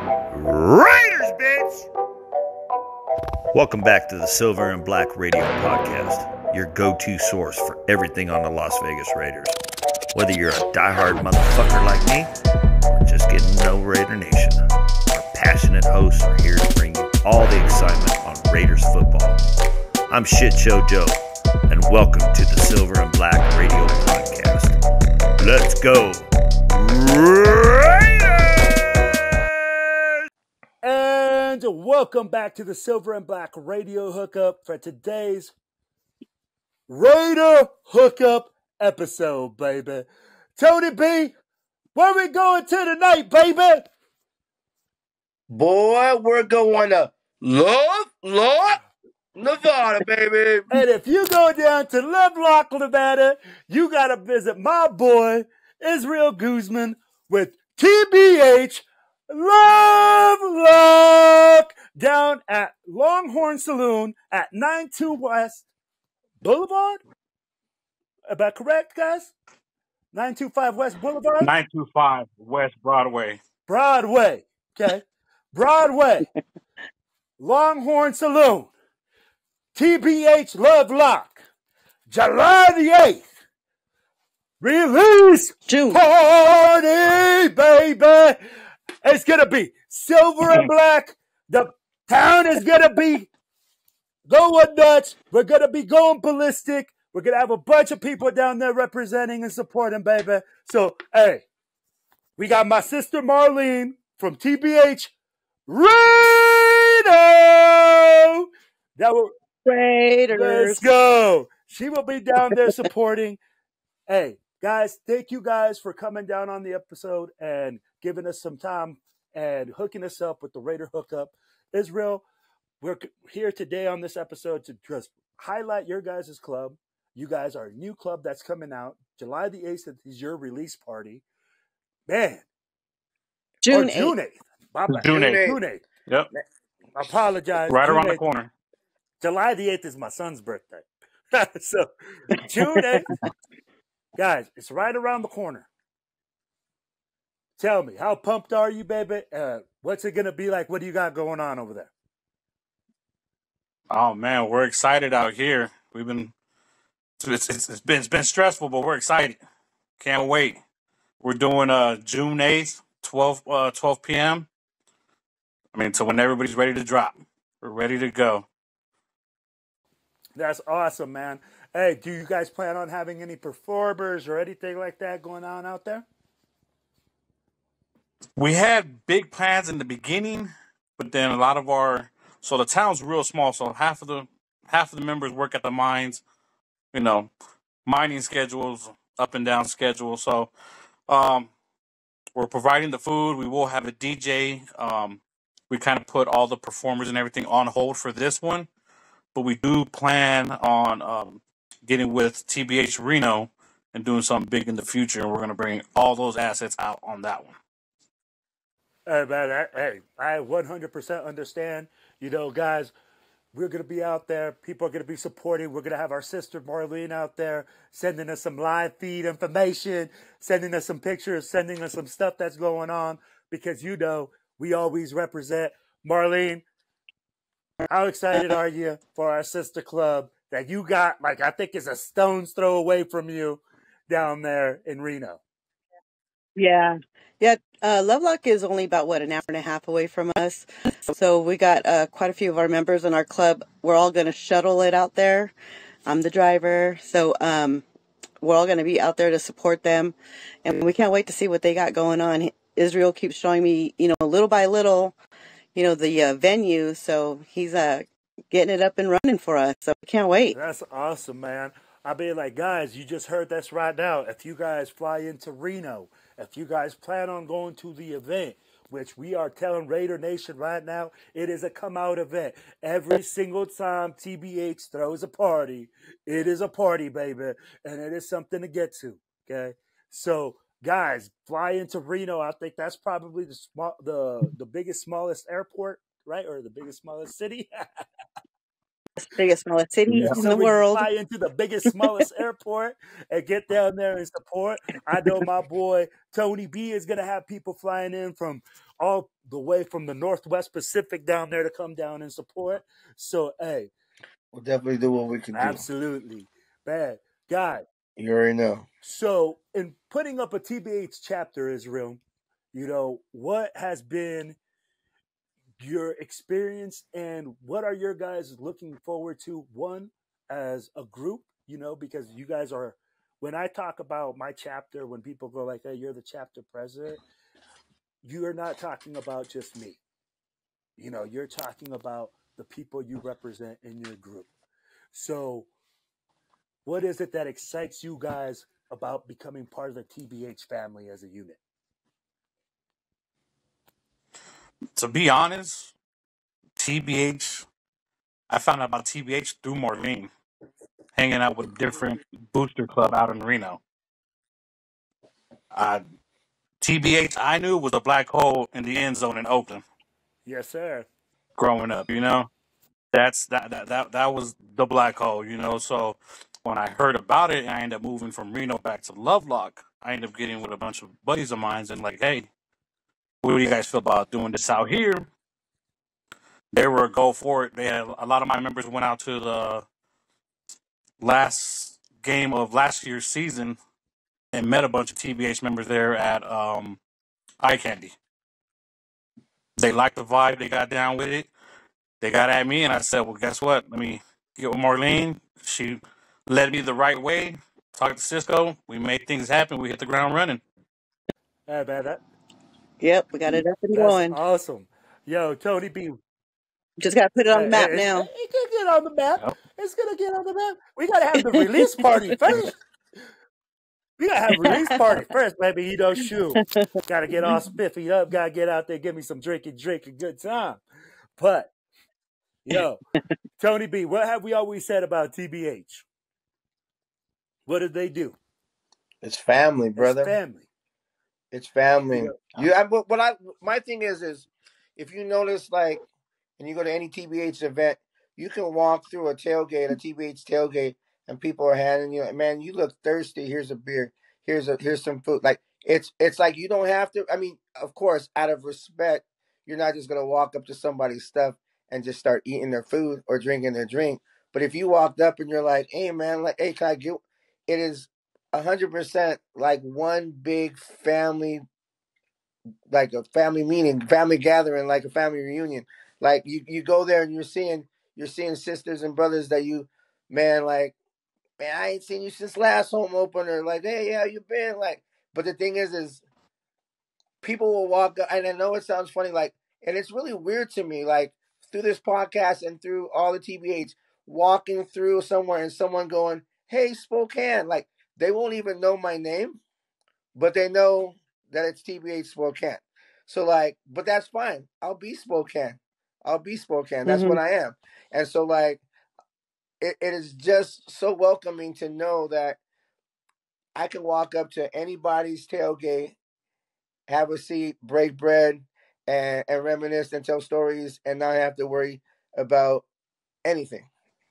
Raiders, bitch! Welcome back to the Silver and Black Radio Podcast, your go-to source for everything on the Las Vegas Raiders. Whether you're a diehard motherfucker like me, or just getting to know Raider Nation, our passionate hosts are here to bring you all the excitement on Raiders football. I'm Shit Show Joe, and welcome to the Silver and Black Radio Podcast. Let's go, Raiders! And welcome back to the Silver and Black Radio Hookup for today's Raider Hookup episode, baby. Tony B, where we going to tonight, baby? Boy, we're going to Love, Nevada, baby. And if you go down to Lovelock, Nevada, you got to visit my boy, Israel Guzman, with TBH Lovelock down at Longhorn Saloon at 92 West Boulevard. Am I correct, guys? 925 West Boulevard? 925 West Broadway. Broadway. Okay. Broadway. Longhorn Saloon. TBH Lovelock. July the 8th. Release June. party, baby. It's going to be silver and black. The town is going to be going nuts. We're going to be going ballistic. We're going to have a bunch of people down there representing and supporting, baby. So, hey, we got my sister Marlene from TBH Radio. Raiders. Let's go. She will be down there supporting. Hey, guys, thank you guys for coming down on the episode and giving us some time and hooking us up with the Raider Hookup. Israel, we're here today on this episode to just highlight your guys' club. You guys are a new club that's coming out. July the 8th is your release party. Man. June 8th. June 8th. My bad. June 8th. June 8th. Yep. I apologize. Right June around the 8th. corner. July the 8th is my son's birthday. So, June 8th. Guys, it's right around the corner. Tell me, how pumped are you, baby? What's it going to be like? What do you got going on over there? Oh man, we're excited out here. We've been it's been stressful, but we're excited. Can't wait. We're doing June 8th, 12 p.m. I mean, so when everybody's ready to drop. We're ready to go. That's awesome, man. Hey, do you guys plan on having any performers or anything like that going on out there? We had big plans in the beginning, but then a lot of so the town's real small, so half of the members work at the mines, mining schedules, up and down schedules. So we're providing the food. We will have a DJ. We kind of put all the performers and everything on hold for this one, but we do plan on getting with TBH Reno and doing something big in the future, and we're going to bring all those assets out on that one. Hey, man, I 100% understand. Guys, we're going to be out there. People are going to be supporting. We're going to have our sister Marlene out there sending us some live feed information, sending us some pictures, sending us some stuff that's going on because, we always represent. Marlene, how excited are you for our sister club that you got, I think is a stone's throw away from you down there in Reno? Yeah. Lovelock is only about, an hour and a half away from us. So we got quite a few of our members in our club. We're all going to shuttle it out there. I'm the driver. So we're all going to be out there to support them. And we can't wait to see what they got going on. Israel keeps showing me, little by little, the venue. So he's getting it up and running for us. So we can't wait. That's awesome, man. I mean, guys, you just heard this right now. If you guys fly into Reno, if you guys plan on going to the event, which we are telling Raider Nation right now, it is a come-out event. Every single time TBH throws a party, it is a party, baby, and it is something to get to, okay? So, guys, fly into Reno. I think that's probably the biggest, smallest airport, right? Or the biggest, smallest city. biggest, smallest city Yeah. in So the when you world. fly into the biggest, smallest airport and get down there and support, I know my boy Tony B is gonna have people flying in from all the way from the Northwest Pacific down there to come down and support. So hey, We'll definitely do what we can do. absolutely, bad guy. You already know. So in putting up a TBH chapter, Israel, what has been your experience and what are your guys looking forward to, one, as a group, because you guys are, when I talk about my chapter, when people go like, hey, you're the chapter president, you are not talking about just me. You're talking about the people you represent in your group. So what is it that excites you guys about becoming part of the TBH family as a unit? To be honest, TBH, I found out about TBH through Marlene, hanging out with different booster club out in Reno. Uh, TBH, I knew was a black hole in the end zone in Oakland Yes, sir. growing up. That was the black hole. So when I heard about it, I ended up moving from Reno back to Lovelock. I ended up getting with a bunch of buddies of mine and like, hey, what do you guys feel about doing this out here? They were a go for it. They had a lot of my members went out to the last game of last year's season and met a bunch of TBH members there at Eye Candy. They liked the vibe. They got down with it. They got at me, and I said, well, guess what? Let me get with Marlene. She led me the right way. Talked to Cisco. We made things happen. We hit the ground running. Hey, man, Yep, we got it up and that's going. awesome. Yo, Tony B, Just got to put it on the map it's, now. it can get on the map. Yep. It's gonna get on the map. We gotta have the release party first. We gotta have a release party first, baby. Shoot. Gotta get all spiffy up. Gotta get out there, give me some drink, a good time. But yo, Tony B, what have we always said about TBH? What did they do? It's family, brother. It's family. It's family. My thing is if you notice, like, and you go to any TBH event, you can walk through a TBH tailgate, and people are handing you, man, you look thirsty. Here's a beer. Here's some food. Like it's like you don't have to. I mean, of course, out of respect, you're not just gonna walk up to somebody's stuff and just start eating their food or drinking their drink. But if you walked up and you're like, hey man, like, hey, can I get? It is 100% like one big family, like a family meeting, family gathering, like a family reunion. Like you go there and you're seeing sisters and brothers that man, like, man, I ain't seen you since last home opener. Like, hey, how you been? Like, but the thing is people will walk up, and I know it sounds funny, like, and it's really weird to me, like, through this podcast and through all the TBH, walking through somewhere and someone going, hey, Spokane, like, they won't even know my name, but they know that it's TBH Spokane. So, like, but that's fine. I'll be Spokane. That's what I am. And so, like, it is just so welcoming to know that I can walk up to anybody's tailgate, have a seat, break bread, and reminisce and tell stories and not have to worry about anything.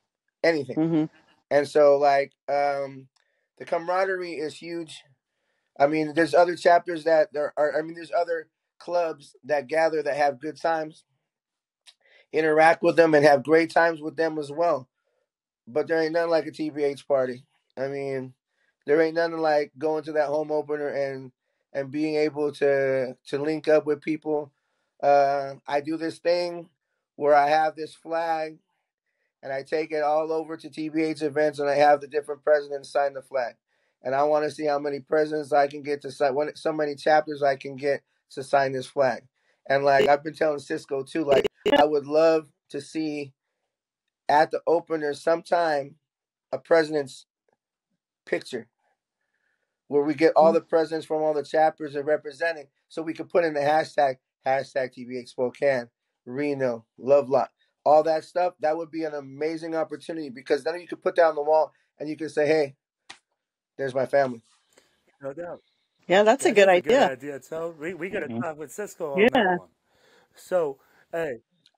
And so, like, the camaraderie is huge. I mean, there's other chapters that there's other clubs that gather that have good times, interact with them, and have great times with them as well. But there ain't nothing like a TBH party. I mean, there ain't nothing like going to that home opener and being able to link up with people. I do this thing where I have this flag and I take it all over to TBH events and I have the different presidents sign the flag. And I want to see how many presidents I can get to sign, so many chapters I can get to sign this flag. And like I've been telling Cisco too, like I would love to see at the opener sometime a president's picture where we get all the presidents from all the chapters and representing, so we could put in the hashtag TBH Spokane, Reno, Lovelock, all that stuff. That would be an amazing opportunity because then you could put that on the wall and you can say, hey, there's my family. No doubt. Yeah, that's a good That's a good idea. idea. So we got to talk with Cisco on Yeah. that one. So, hey,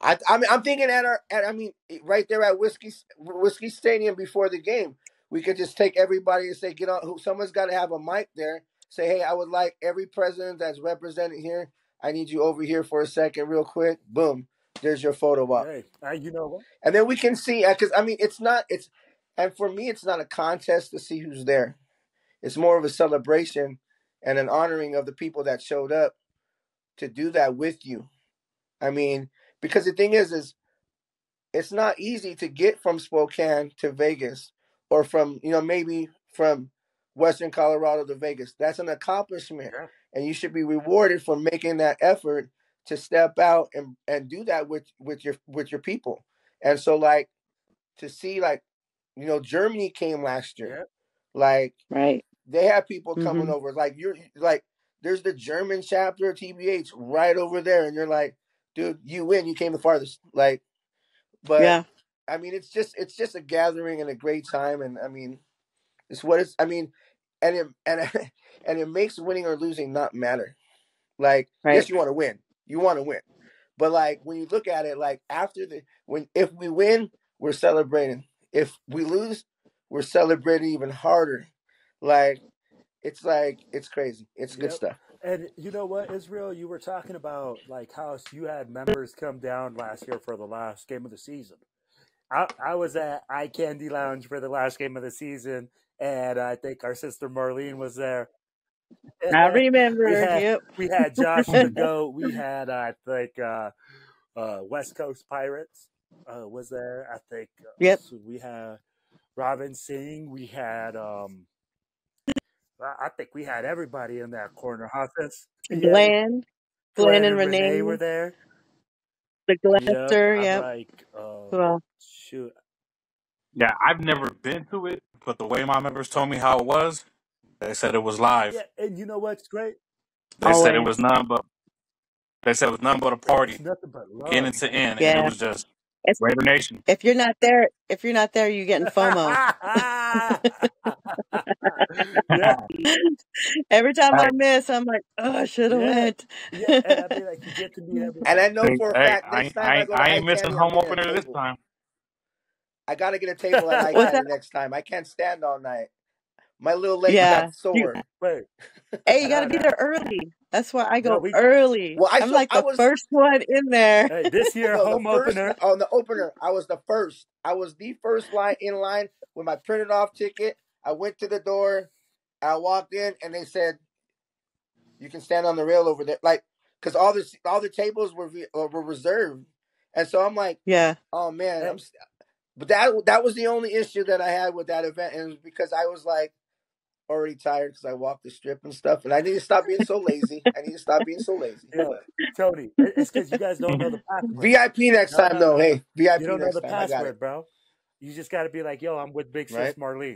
I mean, I'm thinking right there at Whiskey Stadium before the game, we could just take everybody and say, get on. Someone's got to have a mic there. Say, hey, I would like every president that's represented here. I need you over here for a second, real quick. Boom, there's your photo op. Hey, you know what? And then we can see, because I mean, and for me, it's not a contest to see who's there. It's more of a celebration and an honoring of the people that showed up to do that with you. I mean, because the thing is it's not easy to get from Spokane to Vegas, or from, maybe from Western Colorado to Vegas. That's an accomplishment. Yeah. And you should be rewarded for making that effort to step out and do that with your people. And so, like, to see, like, Germany came last year. Yeah. Like, Right. they have people coming Mhm. over. Like, you're like, there's the German chapter of TBH right over there, and you're like, dude, you win. You came the farthest. Like, but Yeah. I mean, it's just a gathering and a great time, and I mean, it's what it's. I mean, and it makes winning or losing not matter. Like, Right. yes, you want to win, but like, when you look at it, like, if we win, we're celebrating. If we lose, we're celebrating even harder. Like, it's crazy. It's good Yep. stuff. And you know what, Israel, you were talking about like how you had members come down last year for the last game of the season. I was at Eye Candy Lounge for the last game of the season, and I think our sister Marlene was there. I remember. Yep. We had Josh the Goat. We had, I think, West Coast Pirates was there. I think. Yep. So we had Robin Singh. We had. I think we had everybody in that corner. Hafez. Glenn and Renee were there. The Glenster. I'm Yep. like, Well, shoot. Yeah, I've never been to it, but the way my members told me how it was, they said it was live. Yeah, and you know what's great? They said it always. was none but. They said it was none but a party, It's nothing but love. beginning to end, and Yeah. it was just It's, Raider Nation. if you're not there, you're getting FOMO. Yeah, Every time I Hey. miss, I'm like, oh, I should have Yeah. went. yeah, and I mean, like, you get to meet everybody. And I know Hey, for a hey, fact, next time I go to I Eye ain't missing Candy, home I'm getting a opener this table. time. I gotta get a table at Eye What's Candy that? next time. I can't stand all night. My little legs Yeah. got sore. Wait, Hey, you got to No, be no. there early. That's why I No, go early. Well, I'm like the first one in there. Hey, this year no, home the first opener. on the opener. I was the first. I was the first line in line with my printed off ticket. I went to the door. I walked in, and they said, "You can stand on the rail over there." Like, because all the tables were reserved, and so I'm like, Yeah. "Oh man, Hey. But that was the only issue that I had with that event, and it was because I was like already tired because I walked the strip and stuff, and I need to stop being so lazy. Yeah, Tony, it's because you guys don't know the password. VIP next time, though. No. Hey, VIP You don't know next the time. I got password, it. bro. You just got to be like, yo, I'm with Big Sis Right. Marlene.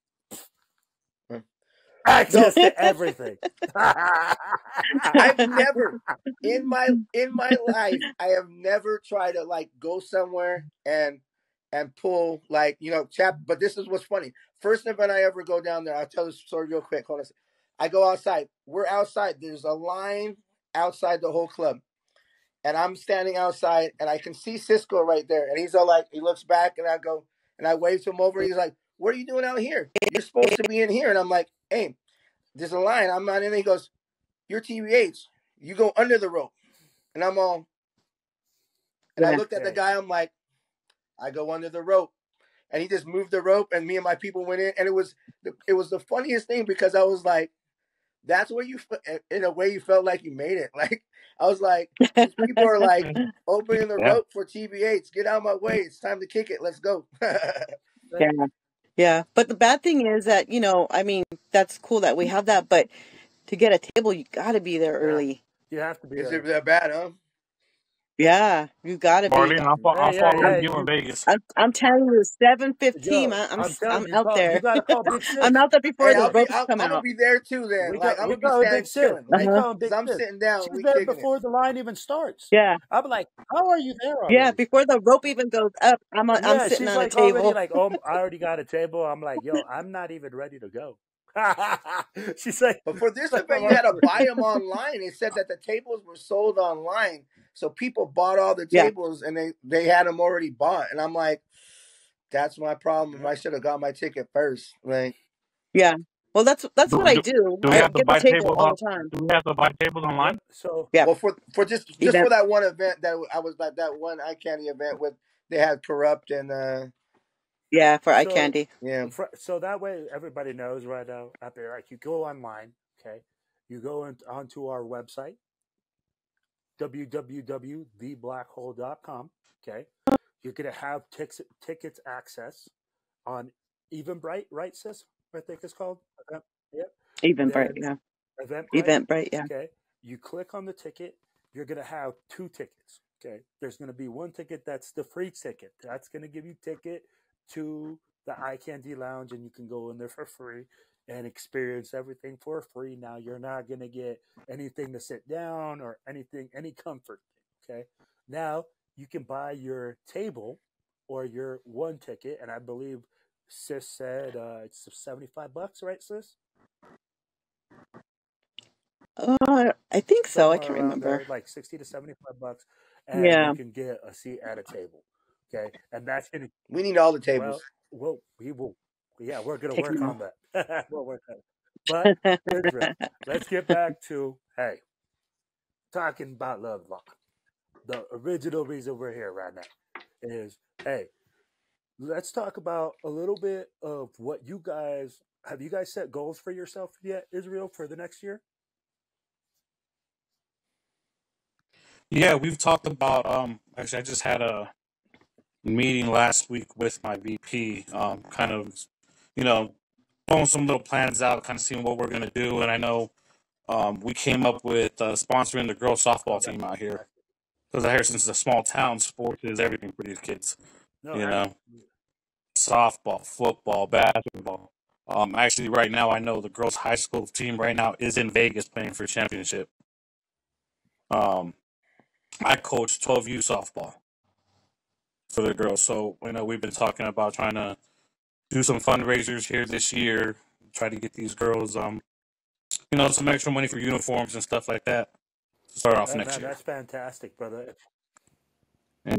Hmm. Access to everything. I've never in my life, I have never tried to like go somewhere and pull like, but this is what's funny. First event I ever go down there, I'll tell this story real quick. Hold on a second. I go outside. We're outside. There's a line outside the whole club. And I'm standing outside and I can see Cisco right there. And he's all like, he looks back and I go, and I wave to him over. He's like, what are you doing out here? You're supposed to be in here. And I'm like, hey, there's a line. I'm not in there. He goes, you're TBH. You go under the rope. And I'm all, and I looked at the guy. I'm like, I go under the rope. And he just moved the rope and me and my people went in. And it was the funniest thing because I was like, that's where you, in a way, you felt like you made it. Like, I was like, these people are like opening the rope for TBH. Get out of my way. It's time to kick it. Let's go. Yeah. Yeah. But the bad thing is that, I mean, that's cool that we have that, but to get a table, you got to be there early. You have to be Is there. it that bad, huh? Yeah, you got to be. Marlene, I'm following you you- in Vegas. I'm telling you, 7:15. Yo, I'm telling you, out there. You gotta call Big Sis. I'm out there before Hey, the I'm ropes come gonna out. be there too then. We Like, call- I'm we gonna call be her standing Big Sis. chilling. We Right? call him Big Because I'm Sis. sitting down. She's We there kicking before the line even starts. Yeah, I'm like, how are you there already? yeah. Before the rope even goes up, I'm Yeah, sitting she's on a like table. already like, oh, I already got a table. I'm like, yo, I'm not even ready to go. She's like, But for this event, you had to buy them online. They said that the tables were sold online. So people bought all the Yeah. tables, and they had them already bought. And I'm like, that's my problem. Yeah. I should have got my ticket first. Like, Yeah. Well, that's Do, what I do, do. do we I have to get the buy table tables all on? the time. Do we have to buy tables online? Yep. So Yeah. well, for just for Event. that one event that I was at, that one eye candy event with, they had Corrupt and Yeah, for eye so candy. yeah. so that way everybody knows right now out there. Like you go online, okay, you go onto our website www.thebblackhole.com. Okay, you're gonna have tickets access on Eventbrite, right, sis? I think it's called. Yep. Eventbrite. Then Yeah. Eventbrite. Eventbrite. Yeah. Okay, you click on the ticket. You're gonna have two tickets. Okay, there's gonna be one ticket that's the free ticket. That's gonna give you ticket to the Eye Candy Lounge, and you can go in there for free and experience everything for free. Now you're not gonna get anything to sit down or anything, any comfort. Okay, now you can buy your table or your one ticket, and I believe sis said it's $75, right, sis? I think so. I Somewhere can't around remember. there, like $60 to $75, and you Yeah. can get a seat at a table. Okay, and that's gonna We need all the tables. well, we will. Yeah, we're gonna Take work them on that. We'll work on it. But Israel, let's get back to talking about Love Lock. The original reason we're here right now is let's talk about a little bit of what you guys have. You guys set goals for yourself yet, Israel, for the next year? Yeah, we've talked about. Actually, I just had a meeting last week with my VP. Kind of, you know, throwing some little plans out, kind of seeing what we're gonna do. And I know, we came up with sponsoring the girls softball That's team out here fantastic. because I hear since it's a small town, sports is everything for these kids. No, You know, softball, football, basketball. Actually, right now, I know the girls' high school team right now is in Vegas playing for championship. Um, I coach 12U softball for the girls, so we've been talking about trying to do some fundraisers here this year, try to get these girls, some extra money for uniforms and stuff like that to start off next man, year. that's fantastic, brother. And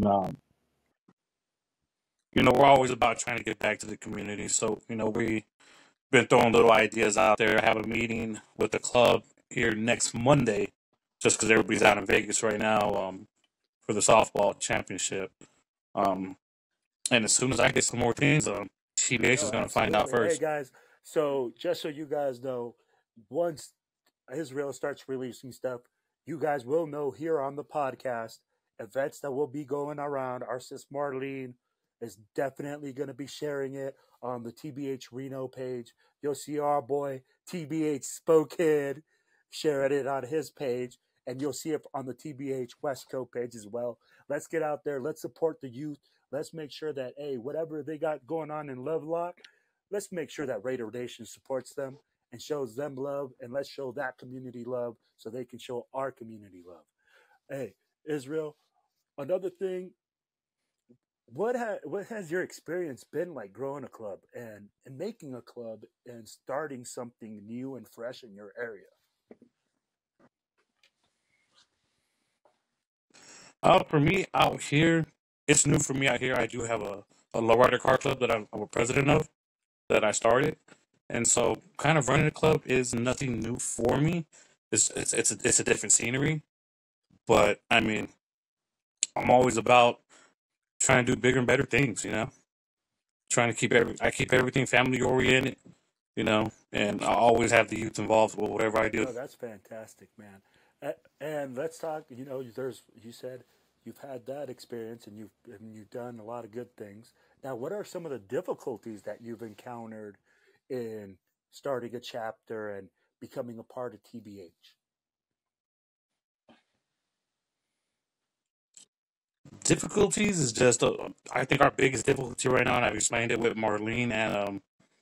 we're always about trying to get back to the community. So we been throwing little ideas out there. I have a meeting with the club here next Monday, just because everybody's out in Vegas right now for the softball championship. And as soon as I get some more things, TBH is No, going to find out absolutely. Hey first. guys, so just so you guys know, once Israel starts releasing stuff, you guys will know here on the podcast events that will be going around. Our sis Marlene is definitely going to be sharing it on the TBH Reno page. You'll see our boy TBH Spokane sharing it on his page, and you'll see it on the TBH West Coast page as well. Let's get out there. Let's support the youth. Let's make sure that whatever they got going on in Lovelock, let's make sure that Raider Nation supports them and shows them love, and let's show that community love so they can show our community love. Hey, Israel, another thing, what has your experience been like growing a club and making a club and starting something new and fresh in your area? For me out here, it's new for me out here. I do have a lowrider car club that I'm a president of that I started, and so kind of running a club is nothing new for me. It's a different scenery, but I mean, I'm always about trying to do bigger and better things. Trying to I keep everything family oriented. And I always have the youth involved with whatever I do. No, that's fantastic, man. And let's talk. You said you've had that experience and you've done a lot of good things. Now, what are some of the difficulties that you've encountered in starting a chapter and becoming a part of TBH? Difficulties is just, I think our biggest difficulty right now, and I've explained it with Marlene and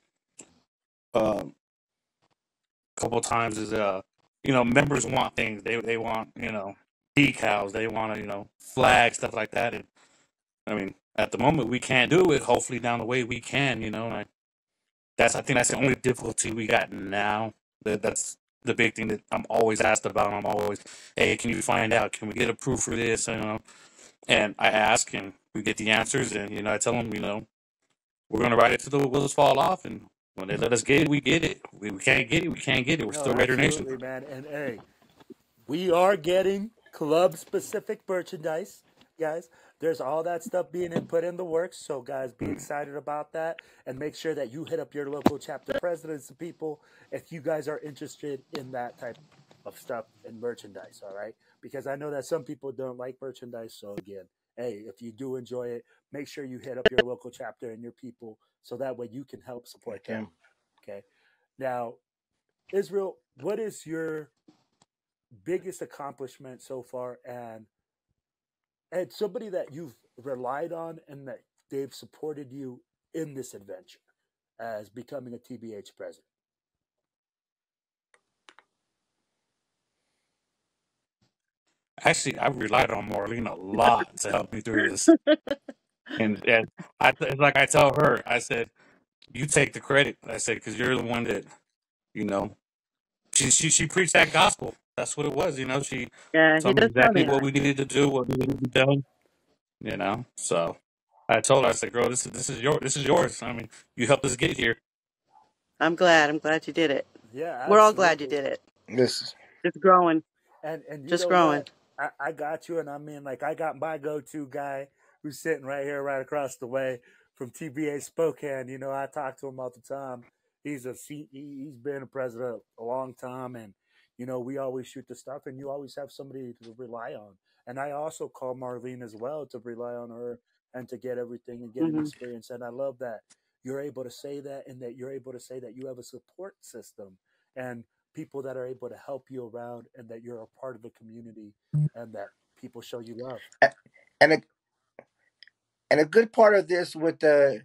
a couple of times, is members want things. They want decals. They want to flags, stuff like that. And I mean, at the moment we can't do it. Hopefully down the way we can. I think that's the only difficulty we got now. That's the big thing that I'm always asked about. I'm always, hey, can you find out? Can we get a proof for this? And I ask, and we get the answers, and I tell them, we're gonna ride it till the wheels fall off, and when they let us get it, we get it. We can't get it, we can't get it. We're No, still Raider Nation. absolutely, man. And hey, we are getting club specific merchandise, guys. There's all that stuff being put in the works. So, guys, be excited about that and make sure that you hit up your local chapter presidents and people if you guys are interested in that type of stuff and merchandise. All right, because I know that some people don't like merchandise. So, again, hey, if you do enjoy it, make sure you hit up your local chapter and your people so that way you can help support them. Okay. Now, Israel, what is your biggest accomplishment so far, and somebody that you've relied on and that they've supported you in this adventure as becoming a TBH president? Actually, I relied on Marlene a lot to help me through this. And it's like I tell her, I said, you take the credit. I said, because you're the one that, you know, she preached that gospel. That's what it was. She Yeah, he told me does tell me exactly what that. we needed to do, what we needed to be done. So I told her, I said, girl, this is yours. I mean, you helped us get here. I'm glad. I'm glad you did it. Yeah, We're all glad you absolutely. did it. This Just growing. And you Just know growing. what? I got you, and I mean, like, I got my go-to guy who's sitting right here, right across the way from TBA Spokane. I talk to him all the time. He's been a president a long time, and we always shoot the stuff, and you always have somebody to rely on. And I also call Marlene as well to rely on her and to get everything and get an Hmm. experience. And I love that you're able to say that, and that you're able to say that you have a support system and people that are able to help you around, and that you're a part of the community, and that people show you love. and a, and a good part of this with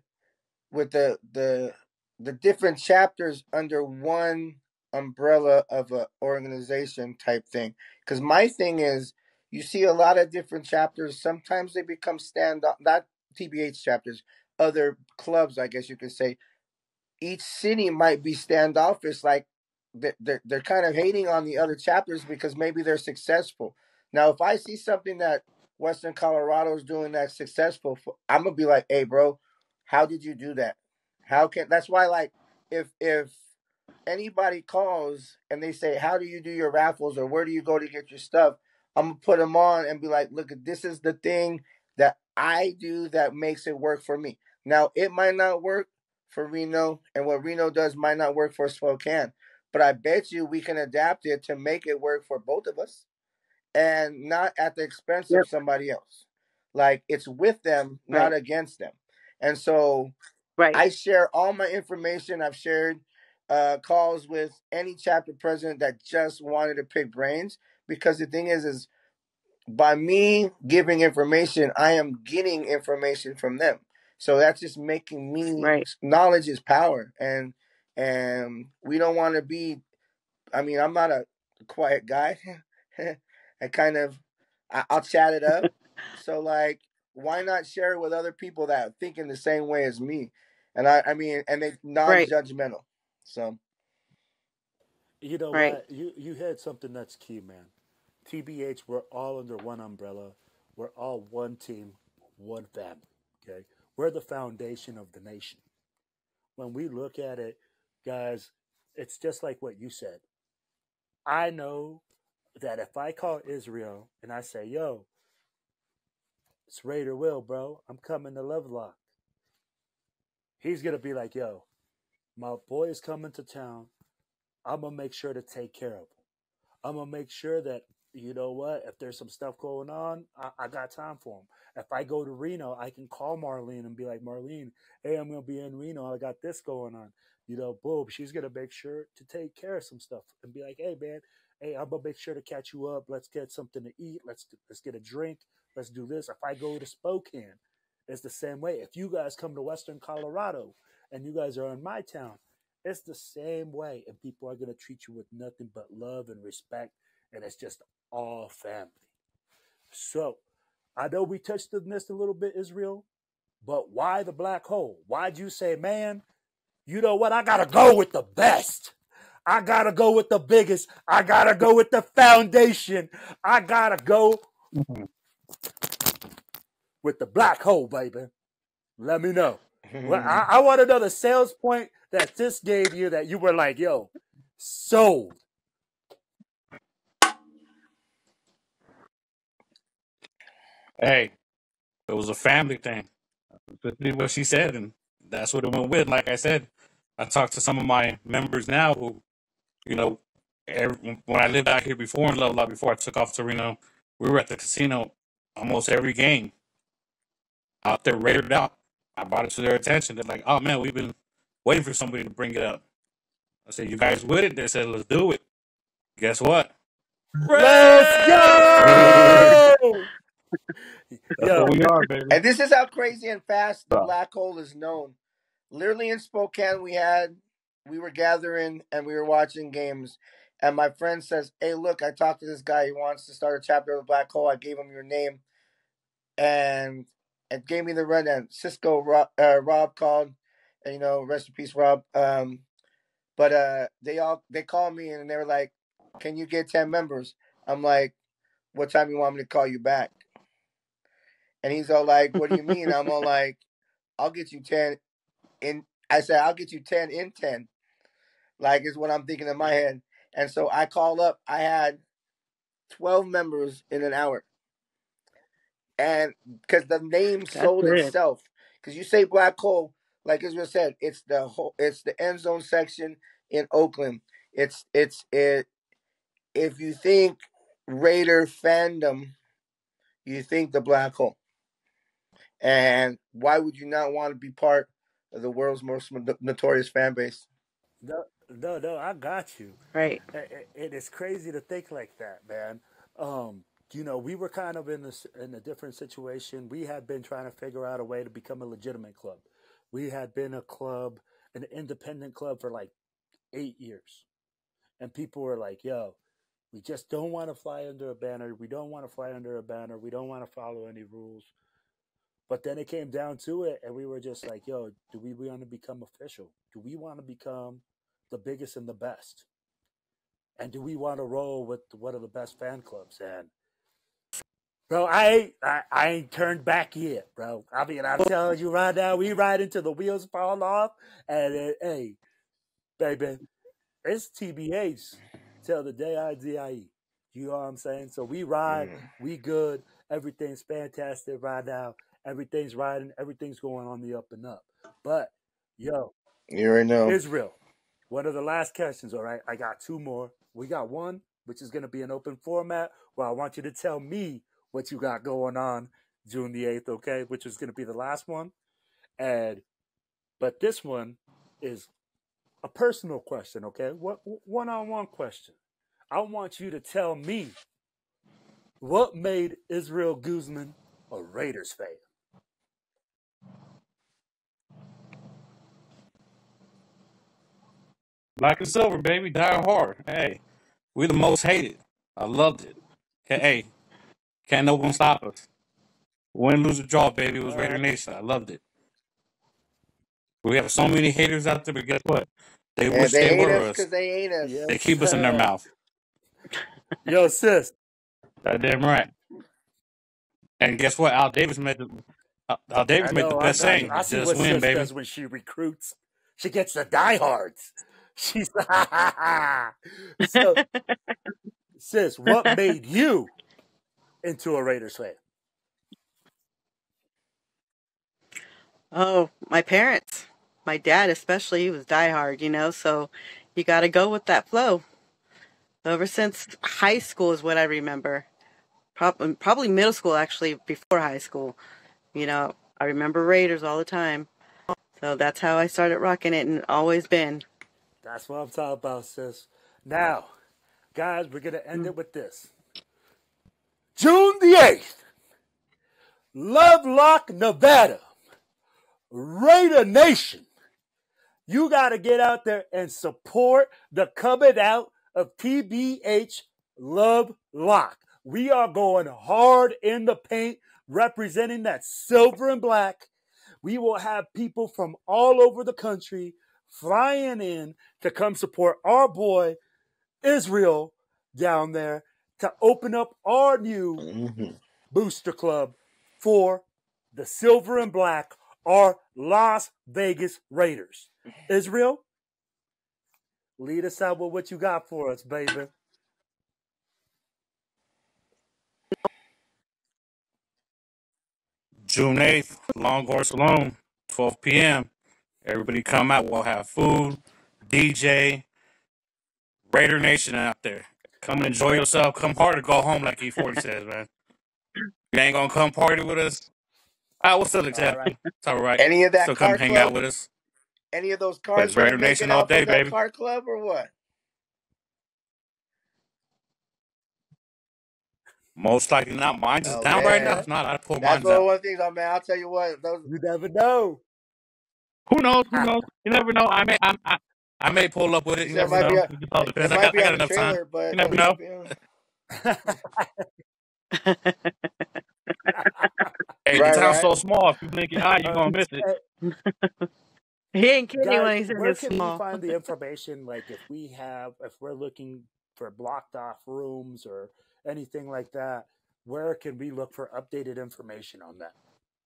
the different chapters under one umbrella of a organization type thing. Because my thing is, you see a lot of different chapters. Sometimes they become stand-up, not TBH chapters, other clubs, I guess you could say. Each city might be standoffish, like they're kind of hating on the other chapters because maybe they're successful. Now, if I see something that Western Colorado is doing that's successful, I'm gonna be like, "Hey, bro, how did you do that? How can?" That's why, like, if anybody calls and they say, "How do you do your raffles?" or "Where do you go to get your stuff?" I'm gonna put them on and be like, "Look, this is the thing that I do that makes it work for me." Now, it might not work for Reno, and what Reno does might not work for Spokane, but I bet you we can adapt it to make it work for both of us and not at the expense of Yep. somebody else. Like, it's with them, not Right. against them. And so Right. I share all my information. I've shared calls with any chapter president that just wanted to pick brains, because the thing is by me giving information, I am getting information from them. So that's just making me, Right. knowledge is power, and we don't want to be. I mean, I'm not a quiet guy. I kind of, I'll chat it up. So, like, why not share it with other people that think in the same way as me? And I mean, and they Right. non-judgmental. So You know Right. what? You had something that's key, man. TBH, we're all under one umbrella. We're all one team, one family. Okay, we're the foundation of the nation. When we look at it, guys, it's just like what you said. I know that if I call Israel and I say, "Yo, it's Raider Will, bro, I'm coming to Lovelock," he's gonna be like, "Yo, my boy is coming to town. I'm gonna make sure to take care of him. I'm gonna make sure that, you know what, if there's some stuff going on, I got time for him. If I go to Reno, I can call Marlene and be like, Marlene, hey, I'm gonna be in Reno. I got this going on. Boom, she's gonna make sure to take care of some stuff and be like, hey, man, hey, I'm gonna make sure to catch you up. Let's get something to eat. Let's get a drink. Let's do this. If I go to Spokane, it's the same way. If you guys come to Western Colorado and you guys are in my town, it's the same way, and people are going to treat you with nothing but love and respect, and it's just all family. So, I know we touched on this a little bit, Israel, but why the black hole? Why'd you say, man, you know what? I got to go with the best. I gotta go with the biggest. I gotta go with the foundation. I gotta go with the black hole, baby. Let me know. Well, I want to know the sales point that this gave you that you were like, yo, sold. Hey, it was a family thing. That's what she said, and that's what it went with. Like I said, I talked to some of my members now who, you know, when I lived out here before in Lovelock, before I took off to Reno, we were at the casino almost every game out there, rated out. I brought it to their attention. They're like, "Oh man, we've been waiting for somebody to bring it up." I said, "You guys with it?" They said, "Let's do it." Guess what? Let's go! That's what we are, baby. And this is how crazy and fast the black hole is known. Literally in Spokane, we were gathering and we were watching games. And my friend says, "Hey, look, I talked to this guy. He wants to start a chapter of the black hole. I gave him your name." And it gave me the rundown. Cisco Rob called, and rest in peace, Rob. But they called me and they were like, "Can you get 10 members?" I'm like, "What time you want me to call you back?" And he's all like, "What do you mean?" I'm all like, "I'll get you 10 in." I said, "I'll get you 10 in 10." Like, is what I'm thinking in my head. And so I called up. I had 12 members in an hour. And because the name sold itself. Because you say black hole, like Israel said, it's the end zone section in Oakland. If you think Raider fandom, you think the black hole. And why would you not want to be part of the world's most notorious fan base? No, I got you. Right. It is crazy to think like that, man. We were kind of in a different situation. We had been trying to figure out a way to become a legitimate club. We had been an independent club for like 8 years. And people were like, yo, we just don't want to fly under a banner. We don't want to fly under a banner. We don't want to follow any rules. But then it came down to it, and we were just like, yo, do we want to become official? Do we want to become the biggest and the best? And do we want to roll with one of the best fan clubs? And, bro, I ain't turned back yet, bro. I mean, I'm telling you right now, we ride until the wheels fall off. And, hey, baby, it's TBH till the day I die. You know what I'm saying? So we ride, we good. Everything's fantastic right now. Everything's riding. Everything's going on the up and up. But, yo, you already know. Israel, one of the last questions, all right? I got 2 more. We got one, which is going to be an open format, where I want you to tell me what you got going on June the 8th, okay? Which is going to be the last one. But this one is a personal question, okay? One-on-one question. I want you to tell me what made Israel Guzman a Raiders fan. Black and silver, baby, die hard. Hey, we the most hated. I loved it. Hey, can't no one stop us. Win, lose, or draw, baby. It was Raider Nation. I loved it. We have so many haters out there, but guess what? They wish they hate were us us. because they ain't us. Yes, They keep us in their mouth. Yo, sis. That damn right. And guess what? Al Davis made the best saying. I see Just what win, sis baby. does when she recruits. She gets the diehards. She's so, sis, what made you into a Raiders fan? Oh, my parents. My dad especially, he was diehard, so you got to go with that flow. Ever since high school is what I remember. Probably middle school, actually, before high school. I remember Raiders all the time. So that's how I started rocking it and always been. That's what I'm talking about, sis. Now, guys, we're going to end it with this. June the 8th, Lovelock, Nevada, Raider Nation. You got to get out there and support the coming out of TBH Lovelock. We are going hard in the paint, representing that silver and black. We will have people from all over the country, flying in to come support our boy Israel down there to open up our new booster club for the Silver and Black, our Las Vegas Raiders. Israel, lead us out with what you got for us, baby. June 8th, Longhorn Saloon, 12 p.m. Everybody come out. We'll have food, DJ, Raider Nation out there. Come and enjoy yourself. Come hard or go home, like E40 says, man. You ain't gonna come party with us? We'll still accept. All right. It's all right. Any of that Still come car hang club? out with us. Any of those But cars it's Raider gonna make Nation it all out day, from that baby. car club or what? Most likely not. Mine's is Oh, down right now. man. If not, I'd pull That's mines out. one of the things, man. I'll tell you what. Those You never know. Who knows? Who knows? You never know. I may pull up with it. You it never might know. be It just all depends. it might be I on got the enough time. trailer, but You never know. Hey, the town's so small. If you blink your eye, you're gonna miss it. He ain't kidding Guys, when he says where it's can we small. find the information? Like if we're looking for blocked off rooms or anything like that, where can we look for updated information on that?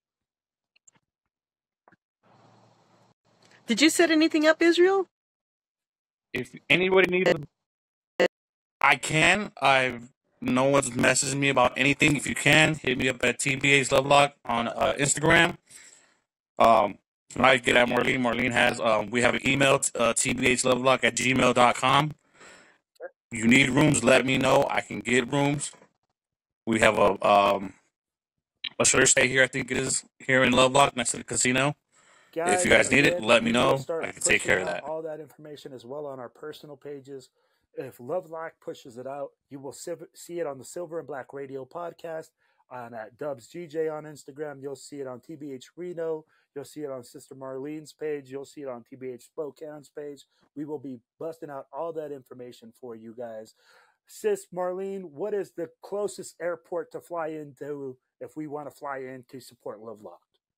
Did you set anything up, Israel? If anybody needs, I can. No one's messaging me about anything. If you can, hit me up at TBH Lovelock on Instagram. If not, you get at Marlene. Marlene has we have an email, tbhlovelock@gmail.com. You need rooms, let me know. I can get rooms. We have a sure stay here. I think it is here in Lovelock next to the casino. Guys, If you guys need it, again, let me we will know. start I can take pushing care of out that. all that information as well on our personal pages. If Lovelock pushes it out, you will see it on the Silver and Black Radio podcast, on at Dubs GJ on Instagram. You'll see it on TBH Reno. You'll see it on Sister Marlene's page. You'll see it on TBH Spokane's page. We will be busting out all that information for you guys. Sis Marlene, what is the closest airport to fly into if we want to fly in to support Lovelock?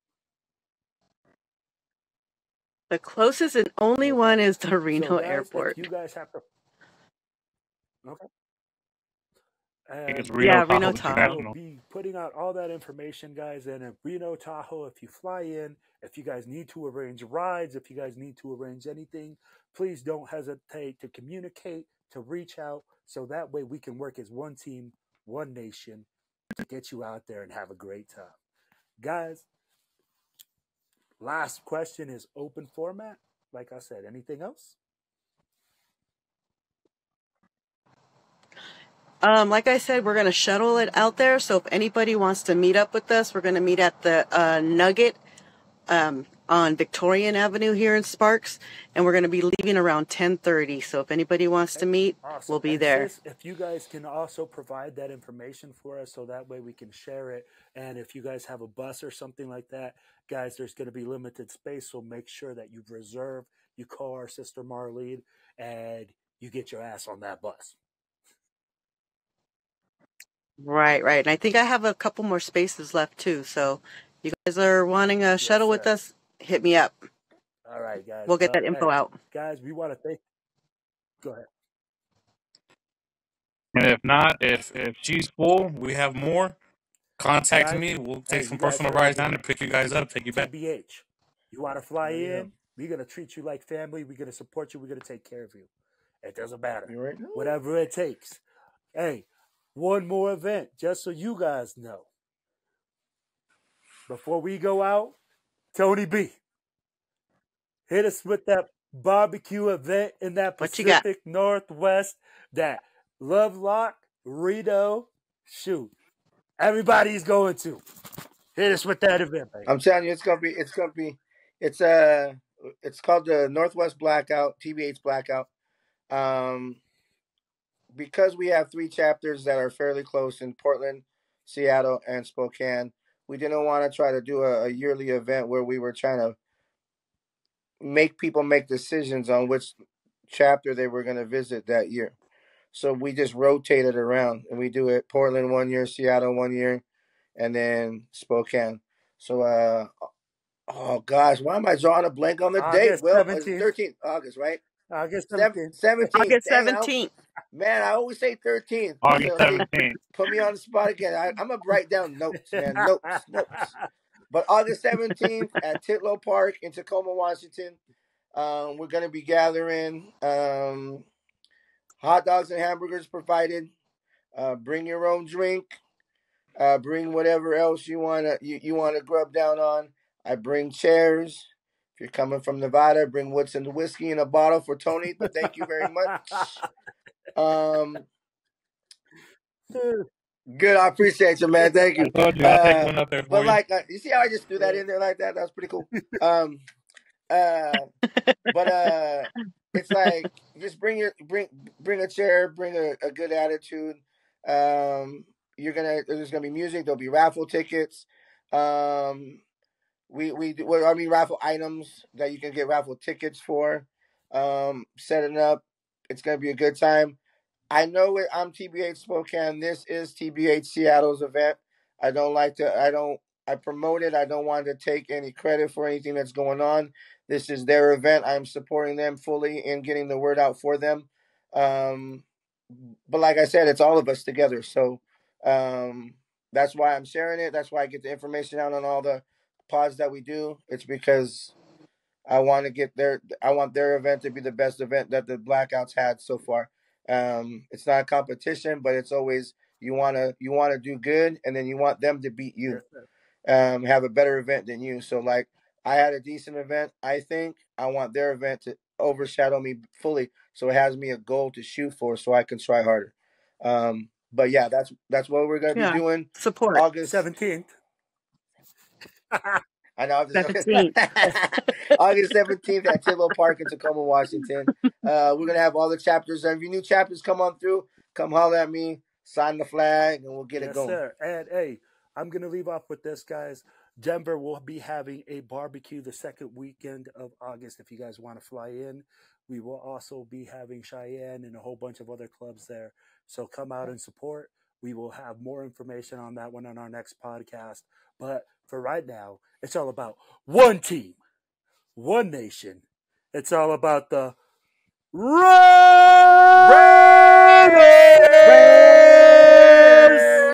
The closest and only one is the Reno guys, Airport. If you guys have to, okay. It's Reno Tahoe. We'll be putting out all that information, guys. And in Reno Tahoe, if you fly in, if you guys need to arrange rides, if you guys need to arrange anything, please don't hesitate to communicate, to reach out, so that way we can work as one team, one nation, to get you out there and have a great time. Guys, last question is open format. Like I said, anything else? Like I said, we're going to shuttle it out there. So if anybody wants to meet up with us, we're going to meet at the Nugget on Victorian Avenue here in Sparks, and we're going to be leaving around 10:30. So if anybody wants to meet, we'll be there. If you guys can also provide that information for us, so that way we can share it. And if you guys have a bus or something like that, guys, there's going to be limited space. So make sure that you reserve. You call our sister Marlene, and you get your ass on that bus. Right. And I think I have a couple more spaces left too. So you guys are wanting a shuttle with us, hit me up. All right, guys. We'll get that info out. Guys, we want to thank. Go ahead. And if not, if she's full, we have more. Contact me. We'll take some personal rides down and pick you guys up, take you back. TBH, you want to fly in? We're going to treat you like family. We're going to support you. We're going to take care of you. It doesn't matter. Whatever it takes. Hey, one more event, just so you guys know. Before we go out, Tony B, hit us with that barbecue event in that Pacific Northwest, that Lovelock, Reno, shoot. Everybody's going to. Hit us with that event, baby. I'm telling you, it's called the Northwest Blackout, TBH Blackout. Because we have 3 chapters that are fairly close in Portland, Seattle, and Spokane, we didn't want to try to do a yearly event where we were trying to make people make decisions on which chapter they were going to visit that year. So we just rotate it around, and we do it Portland 1 year, Seattle 1 year, and then Spokane. So Oh gosh, why am I drawing a blank on the date? August Well, it's 17th. 13th August, right? August 17th. 17th. August Dang, 17th. man, I always say 13th. August So see, 17th. put me on the spot again. I'm gonna write down notes, man. Notes. But August 17th at Titlow Park in Tacoma, Washington. We're gonna be gathering. Hot dogs and hamburgers provided. Bring your own drink. Bring whatever else you wanna grub down on. I bring chairs. If you're coming from Nevada, bring what's in the whiskey in a bottle for Tony. But thank you very much. Good, I appreciate you, man. Thank you. I told you, I'll take one up there for But you. like, you see how I just threw that in there like that? That was pretty cool. But it's like just bring a chair, bring a good attitude. There's gonna be music. There'll be raffle tickets. Raffle items that you can get raffle tickets for. Setting up. It's gonna be a good time. I know I'm TBH Spokane. This is TBH Seattle's event. I promote it. I don't want to take any credit for anything that's going on. This is their event. I'm supporting them fully in getting the word out for them. But like I said, it's all of us together. So that's why I'm sharing it. That's why I get the information out on all the pods that we do. It's because I want their event to be the best event that the Blackouts had so far. It's not a competition, but it's always you want to do good, and then you want them to beat you, have a better event than you. So like I had a decent event. I think I want their event to overshadow me fully, so it has me a goal to shoot for, so I can try harder. But yeah, that's what we're gonna be doing. Support August 17th. I know. 17th. August 17th at Titlow Park in Tacoma, Washington. We're going to have all the chapters. If your new chapters come on through, come holler at me, sign the flag, and we'll get it going. Yes, sir. And hey, I'm going to leave off with this, guys. Denver will be having a barbecue the second weekend of August if you guys want to fly in. We will also be having Cheyenne and a whole bunch of other clubs there. So come out and support. We will have more information on that one on our next podcast. But for right now, it's all about one team, one nation. It's all about the Red